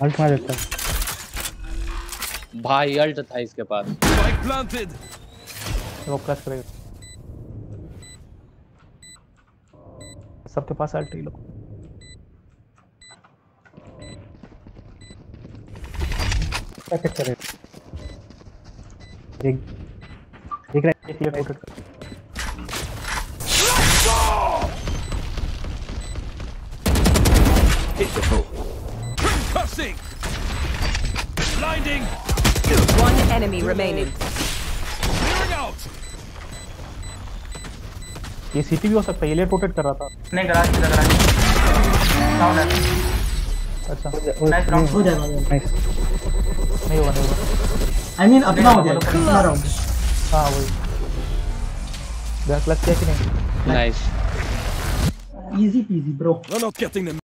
Alt मार देता भाई, अल्ट था इसके पास। वो प्लस करेगा। सबके पास अल्ट ही लोग। क्या चेक करे? देख रहा है ये रोटेट कर। Concussing! Blinding! One enemy remaining. Clearing out! ये सीटी भी हो सकता है, ये लेट रोटेट कर रहा था। नहीं गराज लग रहा है। साउंड है। अच्छा नाइस राउंड हो जाएगा। नाइस। नहीं होगा नहीं होगा। आई मीन अपना हो जाएगा अपना राउंड। हाँ वही बैक लग किया कि नहीं? Nice. Easy peasy bro. We're not getting them.